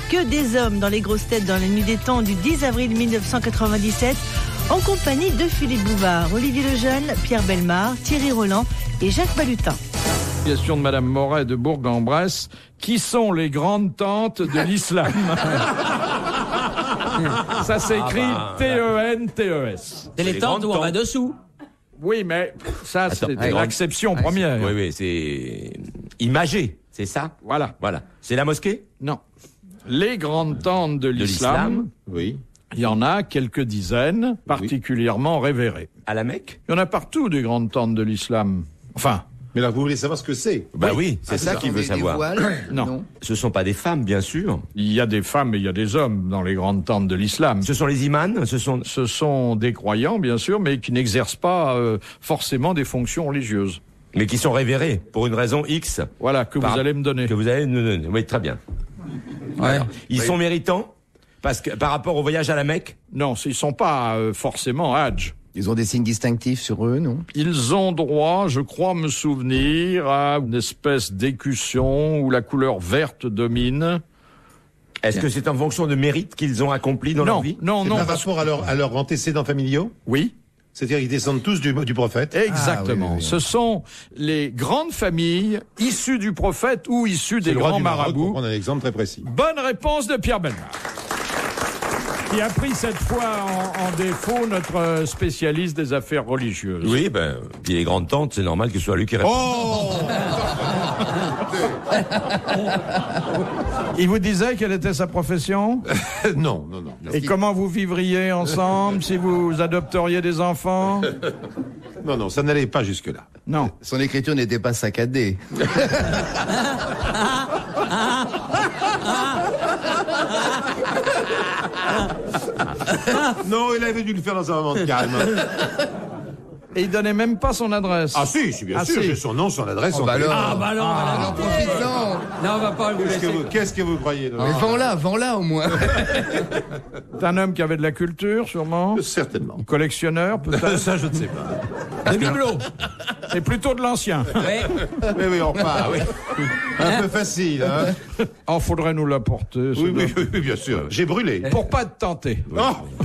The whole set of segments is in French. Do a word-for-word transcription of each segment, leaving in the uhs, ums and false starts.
Que des hommes dans les grosses têtes dans la nuit des temps du dix avril mille neuf cent quatre-vingt-dix-sept en compagnie de Philippe Bouvard, Olivier Lejeune, Pierre Bellemare, Thierry Roland et Jacques Balutin. Question de Madame Moret de Bourg-en-Bresse. Qui sont les grandes tantes de l'islam? Ça s'écrit Ah bah, T E N T E S. C'est les les tentes grandes où on va tentes. dessous. Oui, mais ça, Attends, c'est ouais, l'acception première. Oui, oui, c'est imagé, c'est ça? Voilà. Voilà. C'est la mosquée? Non. Les grandes tantes de De l'islam, l'islam? Oui. il y en a quelques dizaines, particulièrement révérées. À la Mecque? Il y en a partout des grandes tantes de l'islam. Enfin, Mais là, vous voulez savoir ce que c'est? Bah oui, c'est Ah, ça ce qu'il sont veut des- des savoir. voiles non. Ce sont pas des femmes, bien sûr. Il y a des femmes et il y a des hommes dans les grandes tantes de l'islam. Ce sont les imams, ce sont... Ce sont des croyants, bien sûr, mais qui n'exercent pas euh, forcément des fonctions religieuses. mais qui sont révérés pour une raison X. Voilà, que Par- vous allez me donner. Que vous allez nous donner. Oui, très bien. Alors, ils sont méritants parce que par rapport au voyage à la Mecque. Non, ils ne sont pas euh, forcément Hajj. Ils ont des signes distinctifs sur eux, non? Ils ont droit, je crois me souvenir, à une espèce d'écusson où la couleur verte domine. Est-ce que c'est en fonction de mérites qu'ils ont accompli dans leur Non, vie? non, C'est non. par parce- rapport à, leur, à leurs antécédents familiaux? Oui, C'est-à-dire qu'ils descendent tous du, du prophète? exactement. Ah, oui, oui, oui. Ce sont les grandes familles issues du prophète ou issues des C'est le roi grands du Maroc, pour marabouts. prendre un exemple très précis. Bonne réponse de Pierre Bellemare, qui a pris cette fois en, en défaut notre spécialiste des affaires religieuses. Oui, ben, puis les grandes tantes, c'est normal que ce soit lui qui réponde. Oh Il vous disait quelle était sa profession? Non, non, non. Et comment vous vivriez ensemble si vous adopteriez des enfants? Non, non, ça n'allait pas jusque-là. Non. Son écriture n'était pas saccadée. Non, il avait dû le faire dans un moment de calme. Et il donnait même pas son adresse. Ah si, si, bien Ah, sûr, si. j'ai son nom, son adresse, Oh, son bah alors. téléphone. Ah bah non, Alors profites-en. non, on va pas vous Qu'est-ce que laisser. vous, qu'est-ce que vous croyez, Mais non? vends-la, vends-la au moins. C'est un homme qui avait de la culture, sûrement. Certainement. Collectionneur, peut-être. Ça, je ne sais pas. Le bibelot. C'est plutôt de l'ancien. Oui. Oui, oui, on repart, oui. Un peu facile, hein? Oh, faudrait nous l'apporter. ce Oui, oui, doigt. oui, oui, bien sûr. J'ai brûlé. Pour pas te tenter. Oh,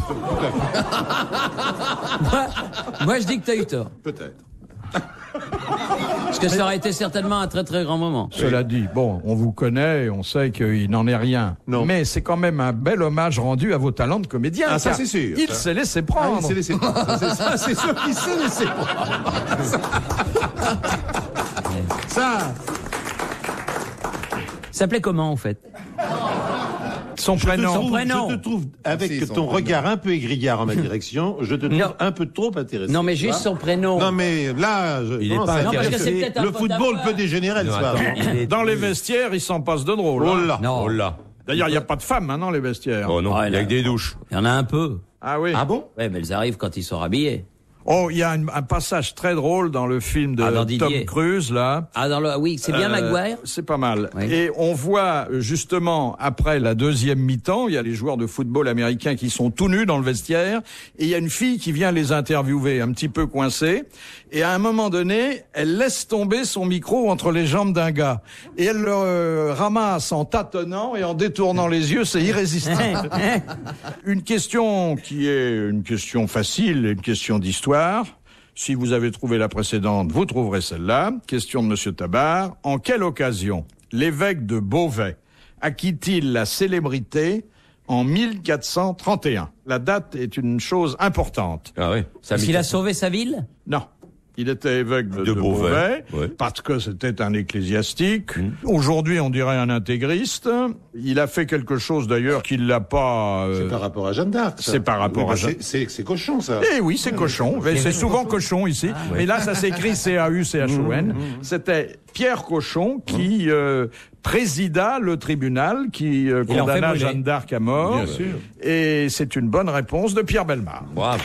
Moi, moi, je dis que t'as eu tort. peut-être. Parce que ça aurait été certainement un très très grand moment. Cela dit, bon, on vous connaît, on sait qu'il n'en est rien. Non. Mais c'est quand même un bel hommage rendu à vos talents de comédien. Ah, ça, car c'est sûr, Il ça. s'est laissé Ah, prendre. il s'est laissé prendre. Ça, c'est ça, c'est sûr qu'il s'est laissé prendre. Ça, Ça s'appelait comment en fait? Son je te, prénom. trouve, prénom. je te trouve, avec Si, son ton prénom. regard un peu égrillard en ma direction, je te trouve Non. un peu trop intéressant. Non mais tu juste vois. son prénom. Non, mais là, je, Il est commence pas à- Non, parce que intéressé. c'est peut-être un le faute à football voir. peut dégénérer le Non, soir. attends, il est- Dans les vestiaires, il s'en passe de drôle. Oh hein. là. Non. Oh là. D'ailleurs, il n'y a pas de femmes hein, dans les vestiaires. Oh non, Ah, il y a là. que des douches. Il y en a un peu. Ah oui. Ah bon? Ouais, mais elles arrivent quand ils sont rhabillés. Oh, il y a une- un passage très drôle dans le film de Ah, dans Tom Didier. Cruise, là. Ah, dans le... oui, c'est bien Euh, Maguire. C'est pas mal. Oui. Et on voit euh, justement après la deuxième mi-temps, il y a les joueurs de football américains qui sont tout nus dans le vestiaire, et il y a une fille qui vient les interviewer, un petit peu coincée, et à un moment donné, elle laisse tomber son micro entre les jambes d'un gars, et elle le euh, ramasse en tâtonnant et en détournant les yeux, c'est irrésistible. Une question qui est une question facile, une question d'histoire. Si vous avez trouvé la précédente, vous trouverez celle-là. Question de Monsieur Tabar. En quelle occasion l'évêque de Beauvais acquit-il la célébrité en mille quatre cent trente et un? La date est une chose importante. Ah oui. Ça Est-ce qu'il a sauvé sa ville? Non. Il était évêque de, De de Beauvais, Beauvais, ouais. parce que c'était un ecclésiastique. Aujourd'hui, on dirait un intégriste. Il a fait quelque chose d'ailleurs qu'il l'a pas... euh, C'est par rapport à Jeanne d'Arc. ça. c'est par rapport Oui, à bah, Jeanne- c'est- C'est c'est cochon, ça. Eh oui, c'est cochon. Mais c'est souvent cochon ici. Mais là, ça s'écrit C A U C H O N. C'était Pierre Cochon qui euh, présida le tribunal qui euh, Il en fait condamna brûler. Jeanne d'Arc à mort. Bien sûr. Et c'est une bonne réponse de Pierre Bellemare. Bravo.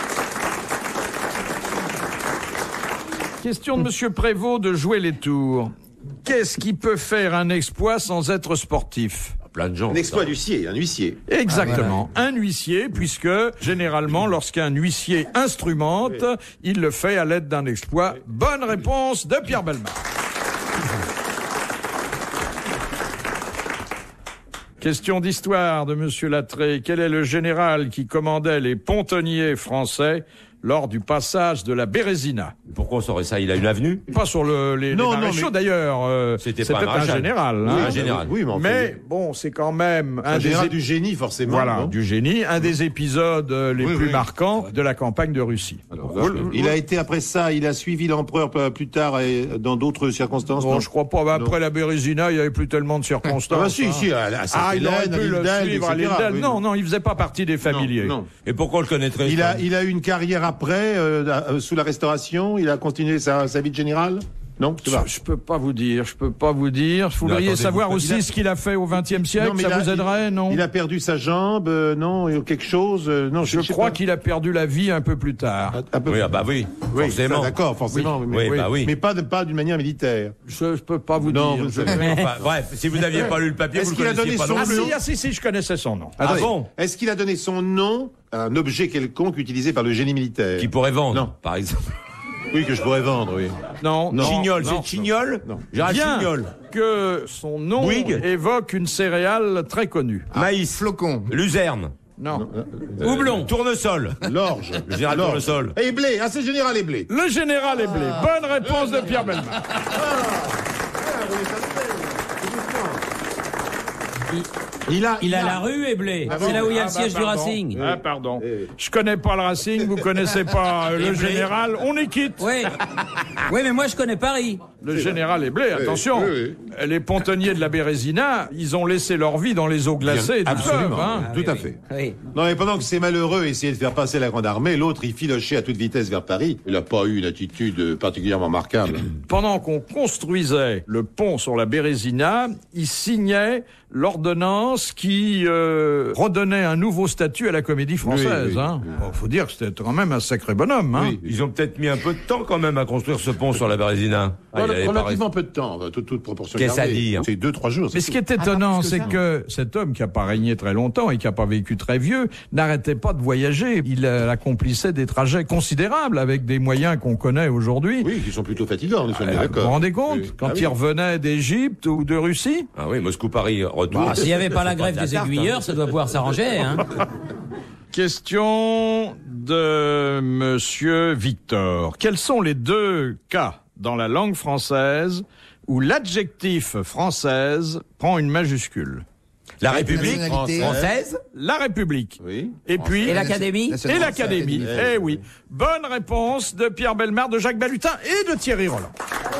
Question de Monsieur Prévost de jouer les tours. Qu'est-ce qui peut faire un exploit sans être sportif? Plein de gens. Un exploit d'huissier, un huissier. Exactement. Un huissier, puisque généralement, lorsqu'un huissier instrumente, il le fait à l'aide d'un exploit. Bonne réponse de Pierre Bellemare. Question d'histoire de Monsieur Lattré. Quel est le général qui commandait les pontonniers français lors du passage de la Bérésina? Pourquoi on saurait ça? Il a une avenue? Pas sur le, les, Non, les non, maréchaux mais- d'ailleurs. euh, C'était C'était pas un un maréchal. général. Oui, hein. un général. Oui, mais, enfin, Mais bon, c'est quand même un, un des général ép- du génie, forcément. voilà, non du génie, un des épisodes euh, les Oui, plus oui. marquants de la campagne de Russie. Alors, Vous- il a été après ça, il a suivi l'empereur peu- plus tard et dans d'autres circonstances. Bon, non je crois pas. Bah, après la Bérésina, il y avait plus tellement de circonstances. Ah bah si, hein. si, à, à Ah, il aurait Sainte-Hélène, à pu le Lindel, suivre à et cetera, Lindel. oui. Non, non, il faisait pas partie des familiers. Non, non. Et pourquoi on le connaîtrait? Il ça a, il a eu une carrière après, euh, euh, sous la Restauration. Il a continué sa, sa vie de général. Non, tu vois. Je, je peux pas vous dire, je peux pas vous dire. Vous Non, voudriez attendez, savoir vous- aussi il a- ce qu'il a fait au vingtième siècle, Non, mais ça il a- vous aiderait, non? Il a perdu sa jambe, euh, non, ou quelque chose. euh, non, Je sais crois pas. qu'il a perdu la vie un peu plus tard. Un- un peu- Oui, ah bah oui, Oui, forcément. ça, d'accord, forcément. Oui, mais, oui, bah oui. mais pas, de- pas d'une manière militaire. Je, je peux pas vous Non, dire. vous Je- savez. Enfin, bref, si vous n'aviez pas lu le papier, Est-ce vous le qu'il a connaissiez donné pas son non Ah plus. si, ah si, si, je connaissais son nom. Ah Attendez, bon? Est-ce qu'il a donné son nom à un objet quelconque utilisé par le génie militaire? Qui pourrait vendre, Non. par exemple. Oui, que je pourrais vendre, oui. Non, non. Chignol, non. c'est Chignol? Non. Gérald Bien Chignol. que son nom Bouygues. évoque une céréale très connue. Maïs. Flocon. Luzerne. Non. Houblon. Tournesol. L'orge. Le général L'orge. Tournesol. Et blé, ah c'est général et blé. Le général est blé. Bonne réponse de Pierre Bellemare. Il a, Il a la rue et blé. Ah C'est bon là où il y a Ah, le bah, siège du pardon. Racing. Ah, pardon. Eh. Je connais pas le Racing, vous connaissez pas euh, le blé. général. On est quitte. Oui. Oui, mais moi je connais Paris. Le général est blé, attention. oui, Les pontonniers de la Bérésina, ils ont laissé leur vie dans les eaux glacées du Absolument, fleuve. Hein. tout à fait. Oui. Non, mais pendant que ces malheureux essayaient de faire passer la Grande Armée, l'autre, il filochait à toute vitesse vers Paris. Il n'a pas eu une attitude particulièrement remarquable. Pendant qu'on construisait le pont sur la Bérésina, ils signaient l'ordonnance qui euh, redonnait un nouveau statut à la Comédie Française. Oui, oui, hein. oui. Bon, faut dire que c'était quand même un sacré bonhomme. Hein. Oui. Ils ont peut-être mis un peu de temps quand même à construire ce pont sur la Bérésina. Ah, il avait pas Relativement peu de temps, toute, toute proportion Qu'est-ce gardée. à dire C'est deux, trois jours. Mais c'est ce qui tout. est étonnant, plus que c'est ça. que cet homme qui a pas régné très longtemps et qui a pas vécu très vieux, n'arrêtait pas de voyager. Il euh, accomplissait des trajets considérables avec des moyens qu'on connaît aujourd'hui. Oui, qui sont plutôt fatigants, nous sommes Euh, d'accord. vous vous rendez compte Oui. quand Ah il oui. revenait d'Égypte ou de Russie? Ah oui, Moscou-Paris, retour. Ah, s'il n'y avait pas la C'est grève de la des tarte, hein. aiguilleurs, ça doit pouvoir s'arranger. Hein. Question de Monsieur Victor. Quels sont les deux cas dans la langue française où l'adjectif française prend une majuscule? La République nationalité. française. La République. Oui. Et puis... Et l'Académie Et l'Académie. Eh oui. Bonne réponse de Pierre Bellemare, de Jacques Balutin et de Thierry Roland.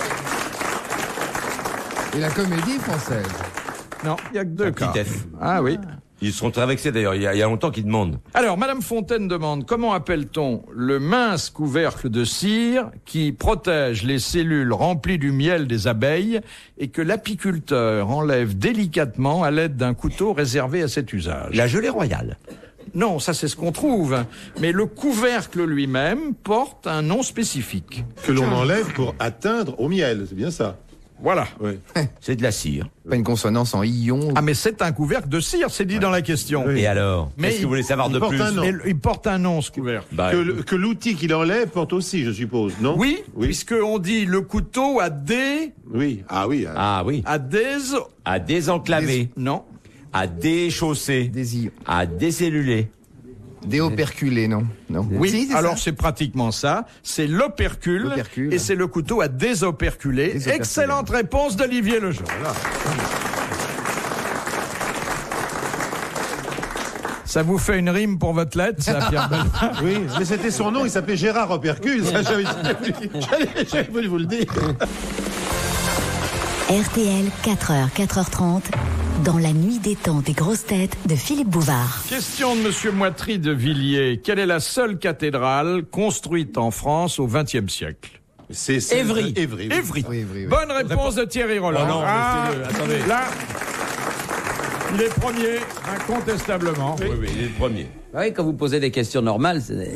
Et la comédie française. Non, il n'y a que deux petit cas. F. Ah oui. Ils sont très vexés d'ailleurs, il y a, il y a longtemps qu'ils demandent. Alors, Madame Fontaine demande, comment appelle-t-on le mince couvercle de cire qui protège les cellules remplies du miel des abeilles et que l'apiculteur enlève délicatement à l'aide d'un couteau réservé à cet usage? La gelée royale. Non, ça c'est ce qu'on trouve. Mais le couvercle lui-même porte un nom spécifique. Que l'on enlève pour atteindre au miel, c'est bien ça. Voilà. Oui. C'est de la cire. Pas une consonance en ion. Ah mais c'est un couvercle de cire, c'est dit dans la question. Et alors Mais Qu'est-ce que il- vous voulez savoir il de porte plus un nom. Mais il porte un nom ce couvercle. Bah, Que, le- que l'outil qu'il enlève porte aussi, je suppose, non? Oui, Oui. puisqu'on dit le couteau a des... Oui. Ah oui. ah. Ah oui. a des... À désenclaver, Non. à déchausser, Des ions. à décelluler. Déoperculé, non? Non. Oui, Si, c'est alors ça. c'est pratiquement ça. C'est l'opercule, L'opercule. et c'est le couteau à désoperculer. Désoperculer. Excellente réponse d'Olivier Lejeune. Ça vous fait une rime pour votre lettre, ça, Pierre Bellemare? Oui, mais c'était son nom, il s'appelait Gérard Opercule, ça j'avais j'avais- j'avais voulu vous le dire. R T L, quatre heures, quatre heures trente, dans la nuit des temps des grosses têtes de Philippe Bouvard. Question de Monsieur Moitry de Villiers. Quelle est la seule cathédrale construite en France au vingtième siècle? C'est c'est- Évry. Évry. oui. Évry. Oui, oui, oui. Bonne réponse de Thierry Roland. Oh non, Ah, laissez-le, attendez. Là, il est premier, incontestablement. Oui, oui, il est le premier. Oui, quand vous posez des questions normales, c'est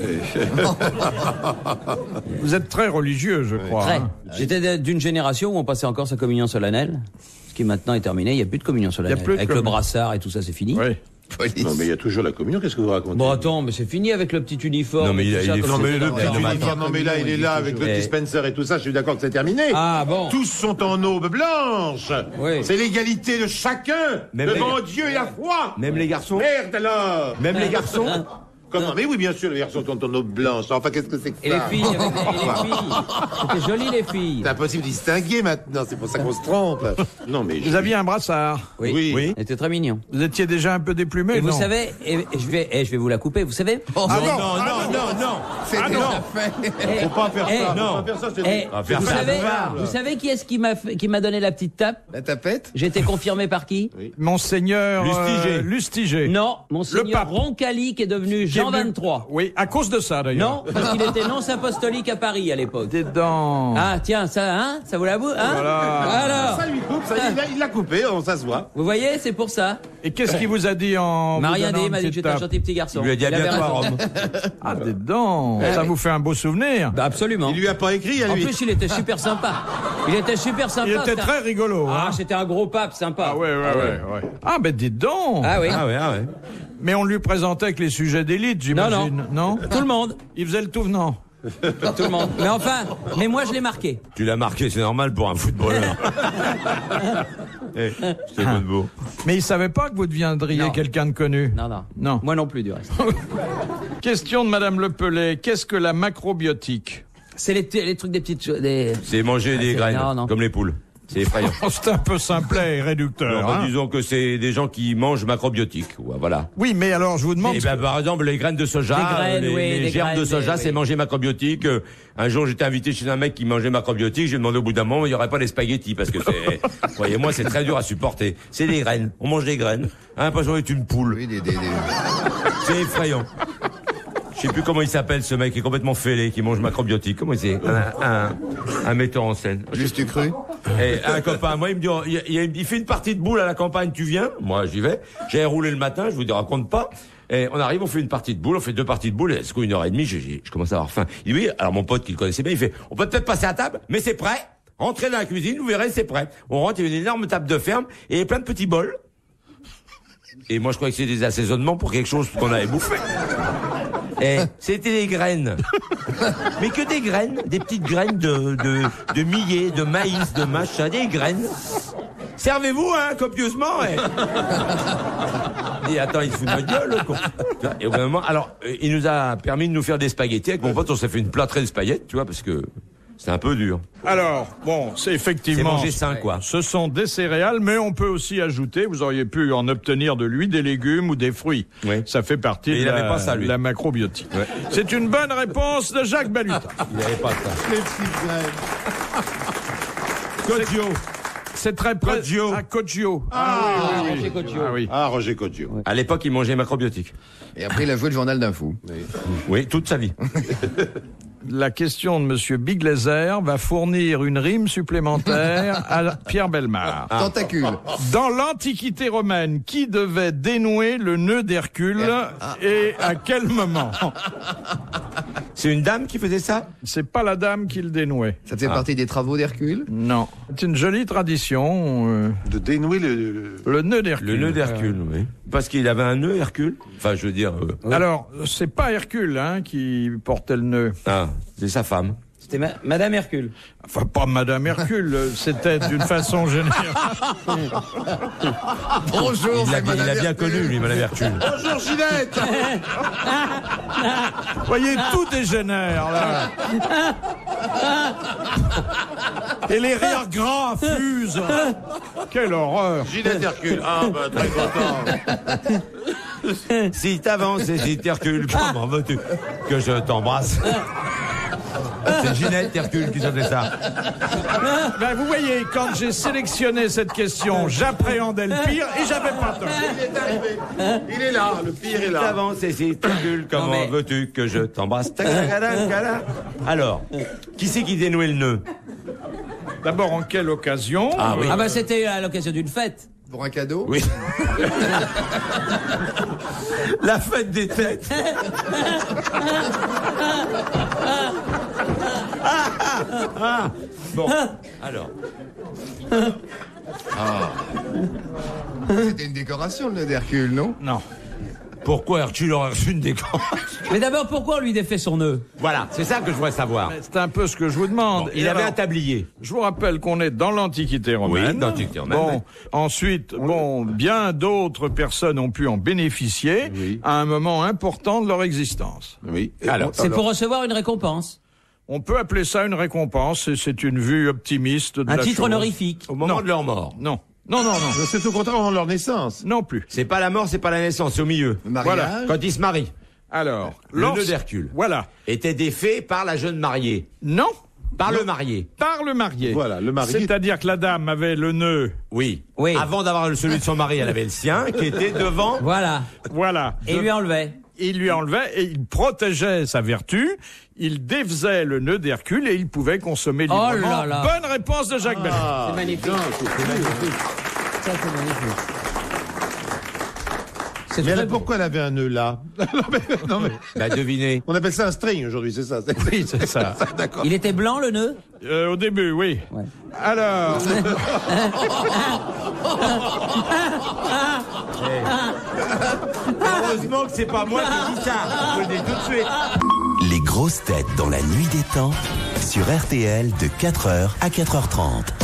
Vous êtes très religieux, je crois. très. hein. J'étais d'une génération où on passait encore sa communion solennelle, ce qui maintenant est terminé. Il n'y a plus de communion solennelle. Il y a plus de Avec le communion. brassard et tout ça, c'est fini. Oui. Police. Non, mais il y a toujours la communion, qu'est-ce que vous racontez? Bon, attends, mais c'est fini avec le petit uniforme. Non, mais il, tout il ça, est comme Non, fou. mais c'était le dans petit la- uniforme, non, mais là, il est là avec le Eh. petit Spencer et tout ça, je suis d'accord que c'est terminé. Ah, bon. Tous sont en aube blanche. Oui. C'est l'égalité de chacun Même devant les- Dieu et la foi. Même les garçons. Merde alors. Même les garçons. Comment? Mais oui, bien sûr, les garçons sont en aube blanche. Enfin, qu'est-ce que c'est que ça? Et les filles, avec les, et les filles. C'était joli, les filles. C'est impossible de distinguer maintenant, c'est pour ça qu'on se trompe. Non, mais... Vous aviez un brassard. Oui. Oui. C'était très mignon. Vous étiez déjà un peu déplumé, Et vous non? savez, et, et je vais, et je vais vous la couper, vous savez? Oh, Non, non, non, non, non, non. c'est Ah, déjà non. fait. Eh, Faut pas faire eh, ça, faut non. pas faire ça, c'est... eh, On va faire vous, ça, savez, ça va. vous savez qui est-ce qui m'a fait- qui m'a donné la petite tape? La tapette? J'ai été confirmé par qui? Monseigneur Lustiger. euh, Lustiger. Non, Le Monseigneur pape. Roncalli qui est devenu Qui est Jean venu- vingt-trois. Oui, à cause de ça d'ailleurs. Non, parce qu'il était nonce apostolique à Paris à l'époque. Des dents. Ah tiens, ça, hein, ça vous l'avoue, hein? Voilà. Alors, Ça lui coupe, ça, il l'a- il l'a coupé, on s'assoit. vous voyez, c'est pour ça. Et qu'est-ce qu'il vous a dit en M'a vous rien donnant dit, une il m'a dit que petite j'étais un tape? gentil petit garçon. Il lui a dit à avait bientôt à raison. Rome. Ah, des dents. Ça vous fait un beau souvenir. Bah, absolument. Il lui a pas écrit à En lui. plus, il était super sympa. Il était super sympa. Il était c'était un- très rigolo. Ah, hein. c'était un gros pape sympa. Ah ouais, ouais, ouais, ouais. Ah, ben des dents. Ah oui. Ah ouais, ah ouais. Mais on lui présentait avec les sujets d'élite, Non, j'imagine. Non, Tout le monde. Il faisait le tout venant. Tout le monde. Mais enfin, mais moi je l'ai marqué. Tu l'as marqué, c'est normal pour un footballeur. Eh, c'est bon de beau. Mais il savait pas que vous deviendriez Non. quelqu'un de connu. Non, non. Non. Moi non plus, du reste. Question de Madame Le Pellet. Qu'est-ce que la macrobiotique? C'est les, les trucs des petites choses. Des... C'est manger des c'est- graines, non, non. comme les poules. C'est effrayant. Oh, c'est un peu simplet et réducteur. Alors, hein. disons que c'est des gens qui mangent macrobiotiques. Ouais, voilà. Oui, mais alors je vous demande. Et ben, par exemple, les graines de soja, Des graines, les, oui, les des gerbes de graines, soja, des- c'est oui. manger macrobiotique. Euh, Un jour, j'étais invité chez un mec qui mangeait macrobiotique. J'ai demandé au bout d'un moment, il n'y aurait pas les spaghettis parce que c'est, croyez-moi, c'est très dur à supporter. C'est des graines. On mange des graines. Hein, l'impression d'être une poule. Oui, des, des, des- C'est effrayant. Je sais plus comment il s'appelle ce mec qui est complètement fêlé, qui mange macrobiotique. Comment c'est un, un, un metteur en scène. Juste tu cru? Et un copain, moi, il me dit, oh, il, y a- il y a une- il fait une partie de boule à la campagne, tu viens? Moi, j'y vais. J'ai roulé le matin, je vous dis, raconte pas. Et on arrive, on fait une partie de boule, on fait deux parties de boule, et c'est quoi, une heure et demie, je, je, je commence à avoir faim. Il dit, oui, alors mon pote qui le connaissait bien, il fait, on peut peut-être passer à table, mais c'est prêt. Entrez dans la cuisine, vous verrez, c'est prêt. On rentre, il y a une énorme table de ferme, et il y a plein de petits bols. Et moi, je croyais que c'était des assaisonnements pour quelque chose qu'on avait bouffé. Et c'était des graines. Mais que des graines, des petites graines de, de, de millet, de maïs, de machin, des graines. Servez-vous, hein, copieusement. Et, et attends, il se fout de notre gueule, le con. Et au bout d'un moment, alors, euh, il nous a permis de nous faire des spaghettis. Avec mon pote, on s'est fait une plâtrée de spaghettis, tu vois, parce que c'est un peu dur. Alors, bon, c'est effectivement. C'est manger sain, quoi. Ce sont des céréales, mais on peut aussi ajouter, vous auriez pu en obtenir de lui, des légumes ou des fruits. Oui. Ça fait partie Et de il la, avait pas ça, lui. la macrobiotique. Ouais. C'est une bonne réponse de Jacques Balutin. Il n'y avait pas ça. Les petites graines. Codio. C'est très près. Coggio. Ah, Coggio. Ah, oui, oui, oui. Roger Coggio. Ah oui. Ah, Roger Coggio. À l'époque, il mangeait macrobiotique. Et après, il a joué le journal d'un fou. Oui, toute sa vie. La question de Monsieur Biglezer va fournir une rime supplémentaire à Pierre Bellemare. Tentacule. Dans l'Antiquité romaine, qui devait dénouer le nœud d'Hercule et à quel moment? C'est une dame qui faisait ça? C'est pas la dame qui le dénouait. Ça fait partie des travaux d'Hercule? Non. C'est une jolie tradition. euh, De dénouer le... le- le nœud d'Hercule. Le nœud d'Hercule, oui. Parce qu'il avait un nœud, Hercule. Enfin, je veux dire... euh, Alors, c'est pas Hercule hein, qui portait le nœud. Ah, c'est sa femme. C'était ma- Madame Hercule. Enfin, pas Madame Hercule, c'était d'une façon générale. Bonjour, Il l'a c'est bien, il Madame l'a bien Hercule. connu, lui, Madame Hercule. Bonjour Ginette. Vous voyez, tout dégénère, là. Et les rires gras fusent. Quelle horreur. Ginette Hercule. Ah, bah, très content. Si t'avances et si t'Hercule, comment veux-tu que je t'embrasse? C'est Ginette Hercule qui faisait ça. Ben, vous voyez, quand j'ai sélectionné cette question, j'appréhendais le pire et j'avais pas tort. Il est arrivé. Il est là. Le pire est Si là. t'avances et si t'Hercule, comment mais- veux-tu que je t'embrasse? Tacadacadacada. Alors, qui c'est qui dénouait le nœud? D'abord, en quelle occasion? Ah oui. Ah bah c'était à l'occasion d'une fête. Pour un cadeau? Oui. La fête des têtes. Ah, ah, ah. Bon, alors. C'était une décoration, le nœud d'Hercule, non? Non. Pourquoi Hercule aurait reçu une décroche? Mais d'abord, pourquoi on lui défait son nœud? Voilà, c'est ça que je voudrais savoir. C'est un peu ce que je vous demande. Bon, il Et avait alors, un tablier. Je vous rappelle qu'on est dans l'Antiquité romaine. Oui, dans l'Antiquité romaine, Bon, oui. ensuite, bon, bien d'autres personnes ont pu en bénéficier Oui. à un moment important de leur existence. Oui. Alors, C'est pour recevoir une récompense. On peut appeler ça une récompense, et c'est une vue optimiste de Un la titre chose. honorifique. Au moment Non. de leur mort. Non, non, non, non, C'est au contraire avant leur naissance. non plus. C'est pas la mort, c'est pas la naissance, c'est au milieu. Mariage. Voilà. Quand ils se marient. Alors, Le lors- nœud d'Hercule. Voilà. Était défait par la jeune mariée. Non, Par le marié. par le marié. Voilà, le marié. C'est-à-dire que la dame avait le nœud, Oui. Oui. Avant d'avoir le- celui de son mari, elle avait le sien, qui était devant. Voilà. voilà. Et il lui enlevait. Il lui enlevait et il protégeait sa vertu. Il défaisait le nœud d'Hercule et il pouvait consommer Oh librement. là là. Bonne réponse de Jacques Bellin. Ah, C'est magnifique. non, c'est- c'est magnifique. Ça, c'est magnifique. C'est Mais très alors, beau. pourquoi elle avait un nœud là? non, mais, non, mais- Bah, devinez. on appelle ça un string aujourd'hui, c'est ça? c'est- Oui, c'est ça. D'accord. Il était blanc, le nœud? Euh, au début, oui. Ouais. Alors, Heureusement que c'est pas moi qui dis ça. Je le dis tout de suite. Les grosses têtes dans la nuit des temps sur R T L de quatre heures à quatre heures trente.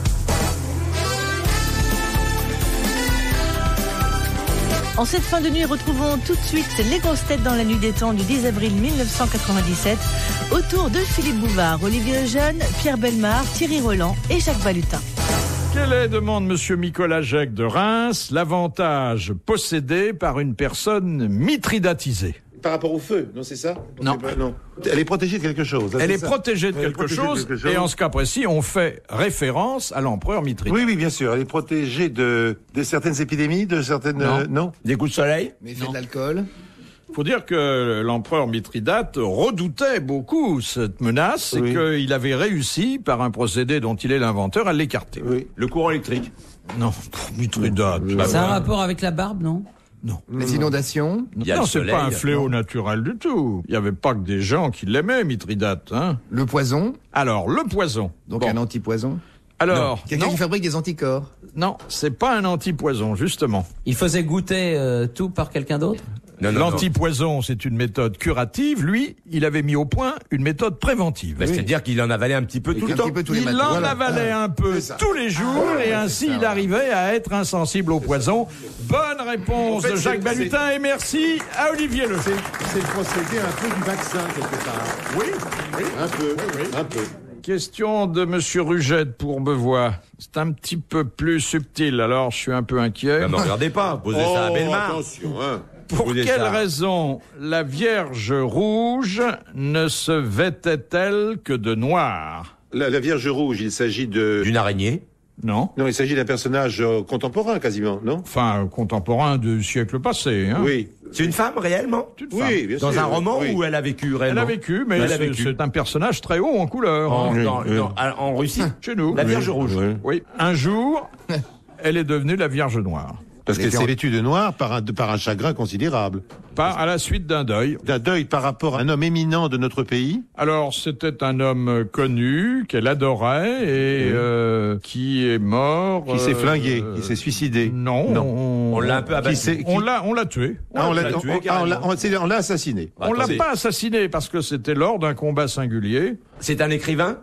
En cette fin de nuit, retrouvons tout de suite les grosses têtes dans la nuit des temps du dix avril mille neuf cent quatre-vingt-dix-sept autour de Philippe Bouvard, Olivier Lejeune, Pierre Bellemare, Thierry Roland et Jacques Balutin. quel est, demande Monsieur Nicolas Jacques de Reims, l'avantage possédé par une personne mithridatisée? Par rapport au feu, non, c'est ça? Non. C'est pas- non. Elle est protégée de quelque chose. hein, Elle c'est est ça protégée de Elle est quelque protégée de chose, quelque chose. et en ce cas précis, on fait référence à l'empereur Mithridate. Oui, oui, bien sûr. Elle est protégée de, de certaines épidémies, de certaines... Non. euh, non Des coups de soleil. Mais il fait de l'alcool. Il faut dire que l'empereur Mithridate redoutait beaucoup cette menace Oui. et qu'il avait réussi, par un procédé dont il est l'inventeur, à l'écarter. Oui. Le courant électrique. Non, pff, Mithridate. bah, Ça a un bah, rapport avec la barbe, non? non. Les inondations. Il y a Non, le c'est soleil, pas un fléau non. naturel du tout. Il n'y avait pas que des gens qui l'aimaient, Mithridate. Hein. Le poison. Alors, le poison. Donc Bon. un antipoison. Alors, Quelqu'un non, qui fabrique des anticorps. non, c'est pas un antipoison, justement. Il faisait goûter euh, tout par quelqu'un d'autre? Non, non, non. L'antipoison, c'est une méthode curative. Lui, il avait mis au point une méthode préventive. Bah, C'est-à-dire qu'il en avalait un petit peu tout Un le temps. petit peu tous les Il matins. en Voilà. avalait un peu C'est ça. tous les jours et ainsi il arrivait à être insensible au poison. Bonne réponse En fait, de Jacques c'est- Balutin et merci à Olivier Le C'est c'est le procédé un peu du vaccin, quelque part. Oui, oui. Un peu, un peu. Question de Monsieur Ruget de Courbevoie. C'est un petit peu plus subtil, alors je suis un peu inquiet. Bah, ne regardez pas, posez ça à Oh, Bellemare. attention, hein. Pour Posez quelle ça. raison la Vierge rouge ne se vêtait-elle que de noir? La, la Vierge Rouge, il s'agit de... D'une araignée. Non. Non, il s'agit d'un personnage euh, contemporain, quasiment, non? Enfin, contemporain du siècle passé. Hein. Oui. C'est une femme réellement? C'est une femme. Oui, bien Dans sûr. un roman oui. où elle a vécu Elle réellement? a vécu, mais Elle a c'est vécu. c'est un personnage très haut en couleur. En, hein. dans- oui. dans- à- en Russie? Chez nous. La Vierge Rouge. Oui. Oui. Un jour, elle est devenue la Vierge Noire. Parce Elle qu'elle était s'est en- vêtue de noir par un, par un chagrin considérable. Pas à la suite d'un deuil. D'un deuil par rapport à un homme éminent de notre pays. Alors, c'était un homme connu qu'elle adorait et Oui. euh, qui est mort. Qui s'est euh, flingué, qui s'est suicidé. Non, Non. on, On l'a un peu abattu. Qui s'est- on qui- l'a, on l'a tué. Ah, on l'a l'a tué, on- ah, on l'a- carrément. on- c'est- on l'a assassiné. Bah, On l'a attendez. pas assassiné parce que c'était lors d'un combat singulier. C'est un écrivain?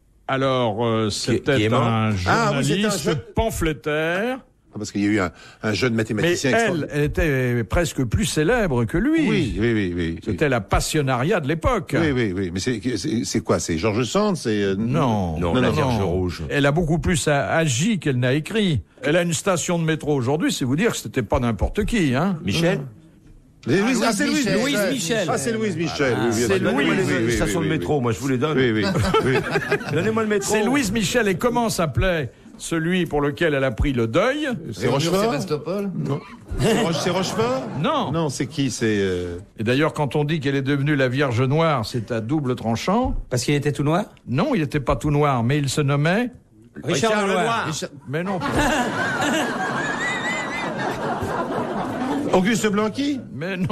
Alors, euh, qui est c'était mort un Ah oui, c'était un journaliste jeune- pamphlétaire. Ah, parce qu'il y a eu un, un jeune Mais mathématicien elle, extraordinaire. elle était presque plus célèbre que lui. Oui, oui, oui, oui. C'était la passionnariat de l'époque. Oui, oui, oui. Mais c'est, c'est, c'est quoi? C'est Georges Sand? C'est, euh, Non, Non, la Vierge Rouge. Elle a beaucoup plus a- agi qu'elle n'a écrit. Elle a une station de métro aujourd'hui, c'est vous dire que c'était pas n'importe qui, hein. Michel? C'est Louise, Louise ah, c'est Louise Michel. Louise Ouais. Michel. Ah, c'est Louise Michel. Ah, oui, bien c'est sûr. Louise. Oui, oui, les oui, stations oui, de oui, métro, moi je vous les donne. Oui, oui, oui. Donnez-moi le métro. C'est Louise Michel et comment s'appelait celui pour lequel elle a pris le deuil? C'est Réunion Rochefort? Sébastopol. Non. C'est Roche- c'est Rochefort? Non. Non, c'est qui? C'est, euh... Et d'ailleurs, quand on dit qu'elle est devenue la Vierge Noire, c'est à double tranchant. Parce qu'il était tout noir? Non, il n'était pas tout noir, mais il se nommait... Richard, Richard Lenoir. Lenoir. Richard- Mais non. Auguste Blanqui? Mais non.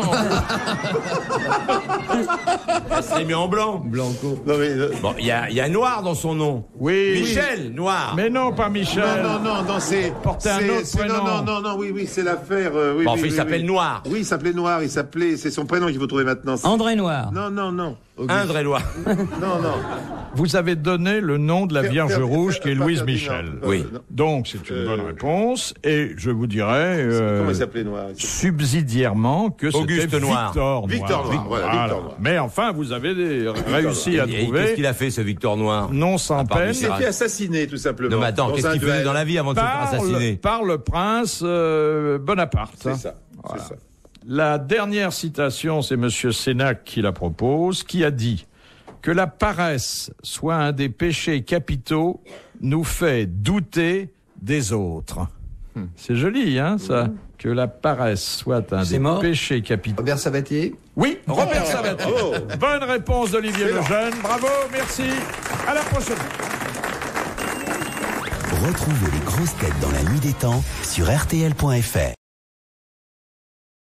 Ça serait mis en blanc. Blanco. Non, mais. euh, Bon, il y a, il y a Noir dans son nom. Oui. Michel, Noir. Mais non, pas Michel. Non, non, non, non, c'est. Portait un c'est- autre c'est- prénom. Non, non, non, non, oui, oui, c'est l'affaire. euh, oui, Bon, oui, enfin, il oui, s'appelle oui. Noir. Oui, il s'appelait Noir, il s'appelait. C'est son prénom qu'il faut trouver maintenant. c'est- André Noir. Non, non, non. Indre et Noir. Non, non. Vous avez donné le nom de la Fer- Vierge Fer- Rouge qui est Fer- Louise Ferdinand. Michel. Euh, Oui. non. Donc, c'est une Euh, bonne réponse. Et je vous dirais, euh, Comment il s'appelait Noir? il s'appelait- subsidiairement, que c'était Auguste Noir. Victor Noir. Victor Noir, voilà, Victor Noir. Mais enfin, vous avez des- réussi à Et- et trouver. Qu'est-ce qu'il a fait, ce Victor Noir? Non sans À part peine. Il s'est fait assassiner, tout simplement. Non, mais attends, Dans qu'est-ce un qu'il faisait duel. dans la vie avant de se faire Par le, assassiner? par le prince euh, Bonaparte. C'est ça, Voilà. c'est ça. La dernière citation, c'est Monsieur Sénac qui la propose, qui a dit que la paresse soit un des péchés capitaux nous fait douter des autres. C'est joli, hein, ça? Que la paresse soit un C'est des mort péchés capitaux. Robert Sabatier. Oui, Robert Sabatier. Oh. Bonne réponse d'Olivier Lejeune. Bravo, merci. À la prochaine. Retrouvez les grosses têtes dans la nuit des temps sur R T L point F R.